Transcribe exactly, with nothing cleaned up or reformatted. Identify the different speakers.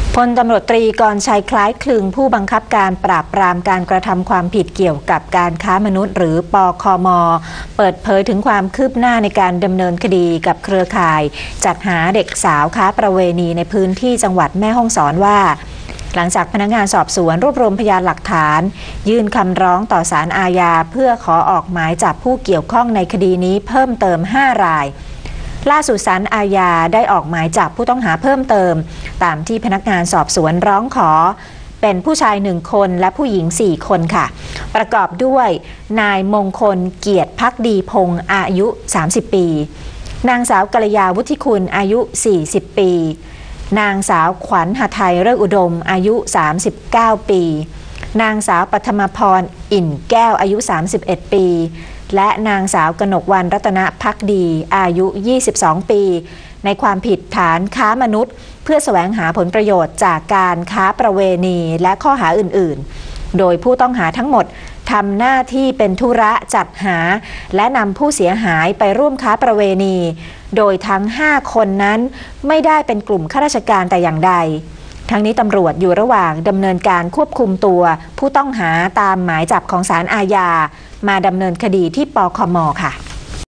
Speaker 1: พลตำรวจตรีกรชัยคล้ายคลึงผู้บังคับการปราบปรามการกระทำความผิดเกี่ยวกับการค้ามนุษย์หรือปคม.เปิดเผยถึงความคืบหน้าในการดำเนินคดีกับเครือข่ายจัดหาเด็กสาวค้าประเวณีในพื้นที่จังหวัดแม่ฮ่องสอนว่าหลังจากพนักงานสอบสวนรวบรวมพยานหลักฐานยื่นคำร้องต่อศาลอาญาเพื่อขอออกหมายจับผู้เกี่ยวข้องในคดีนี้เพิ่มเติมห้ารายล่าสุดศาลอาญาได้ออกหมายจับผู้ต้องหาเพิ่มเติมตามที่พนักงานสอบสวนร้องขอเป็นผู้ชายหนึ่งคนและผู้หญิงสี่คนค่ะประกอบด้วยนายมงคลเกียรติภักดีพงศ์อายุสามสิบปีนางสาวกัลยาวุฒิคุณอายุสี่สิบปีนางสาวขวัญหทัยเลิกอุดมอายุสามสิบเก้าปีนางสาวปฐมพรอิ่นแก้วอายุสามสิบเอ็ดปีและนางสาวกนกวรรณรัตนภักดีอายุยี่สิบสองปีในความผิดฐานค้ามนุษย์เพื่อแสวงหาผลประโยชน์จากการค้าประเวณีและข้อหาอื่นๆโดยผู้ต้องหาทั้งหมดทำหน้าที่เป็นธุระจัดหาและนำผู้เสียหายไปร่วมค้าประเวณีโดยทั้งห้าคนนั้นไม่ได้เป็นกลุ่มข้าราชการแต่อย่างใดทั้งนี้ตำรวจอยู่ระหว่างดำเนินการควบคุมตัวผู้ต้องหาตามหมายจับของศาลอาญามาดำเนินคดีที่ปคม.ค่ะ